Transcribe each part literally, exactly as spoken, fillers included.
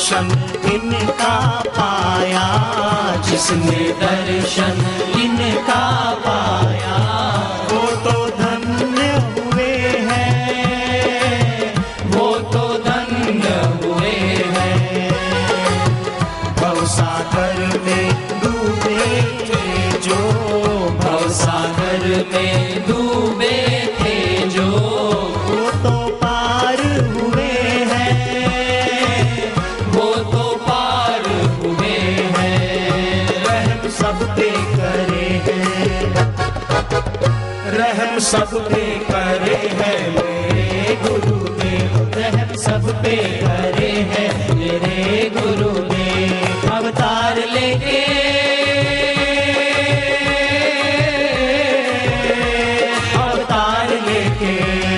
दर्शन इनका पाया, जिसने दर्शन इनका पाया, वो तो धन्य हुए हैं, वो तो धन्य हुए हैं। भवसागर में डूबे थे जो, भवसागर में डूबे थे जो, वो तो पार हुए हैं, वो तो पार हुए हैं। रहम सब पे करे हैं, रहम सब पे करे हैं मेरे गुरुदेव, रहम सब पे करे हैं मेरे गुरुदेव। अवतार लेके अवतार लेके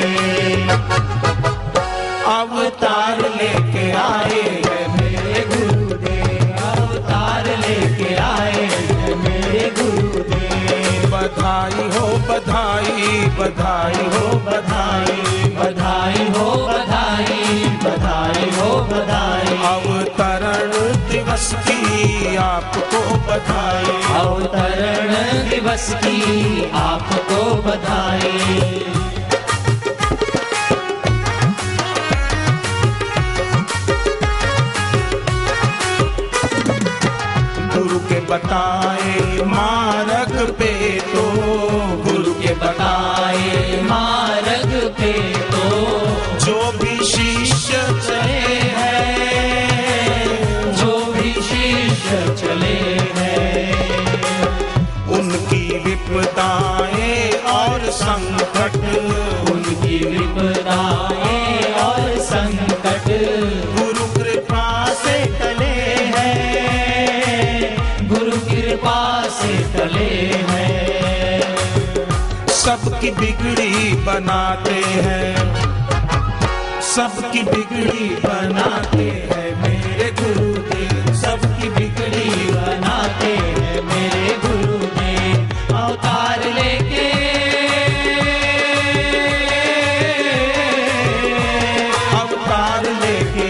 अवतार लेके आए हैं मेरे गुरुदेव, अवतार लेके आए हैं मेरे गुरुदेव। बधाई हो बधाई बधाई हो बधाई, बधाई हो बधाई, बधाई हो बधाई। अवतरण दिवस की आपको बधाई, अवतरण दिवस की आपको बधाई। गुरु के बताए मार्ग पे तो, गुरु के बताए मार्ग पे तो, जो भी शिष्य चले हैं, जो भी शिष्य चले हैं, उनकी विपदाएं और संकट, उनकी विपदाएं और संकट गुरु कृपा से टले हैं, गुरु कृपा से टले हैं। सबकी बिगड़ी बनाते हैं, सबकी बिगड़ी बनाते हैं मेरे गुरुदेव, सबकी बिगड़ी बनाते हैं मेरे गुरुदेव। अवतार लेके अवतार लेके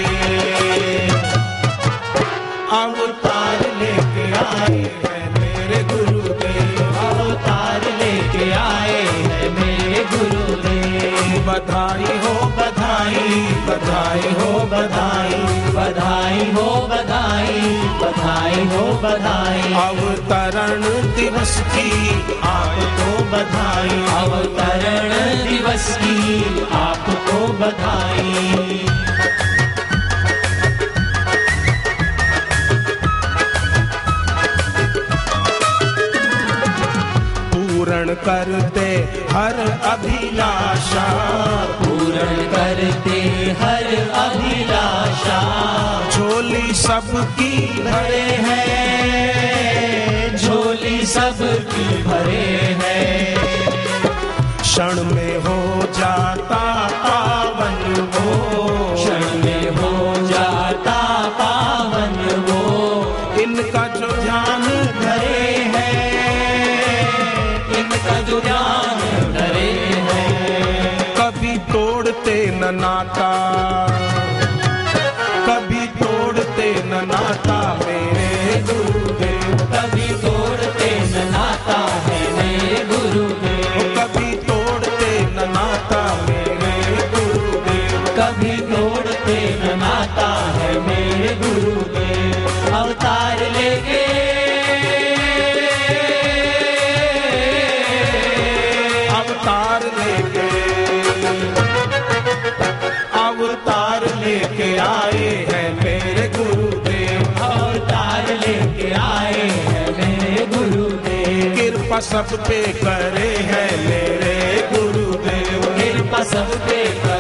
अवतार लेके आए हैं मेरे गुरुदेव, अवतार लेके आए हैं मेरे गुरुदेव। बधाई हो बधाई बधाई हो बधाई, बधाई हो बधाई, बधाई हो बधाई। अवतरण दिवस की आपको बधाई, अवतरण दिवस की आपको बधाई। पूर्ण करते हर अभिलाषा, पूर्ण करते हर अभिलाषा, झोली सबकी भरे हैं, झोली सबकी भरे हैं। क्षण में हो जाता पावन वो, क्षण में हो जाता पावन वो, इनका जो ध्यान धरे हैं, इनका जो ध्यान धरे हैं। कभी तोड़ते न नाता, कभी तोड़ते न नाता मेरे गुरुदेव, कभी तोड़ते न नाता है मेरे गुरुदेव, कभी तोड़ते न नाता मेरे गुरुदेव, कभी तोड़ते न नाता है मेरे गुरुदेव। अवतार लेके अवतार लेके अवतार लेके आए हैं मेरे गुरुदेव, अवतार लेके आए हैं मेरे गुरुदेव। कृपा सब पे करे हैं मेरे गुरुदेव, कृपा सब पे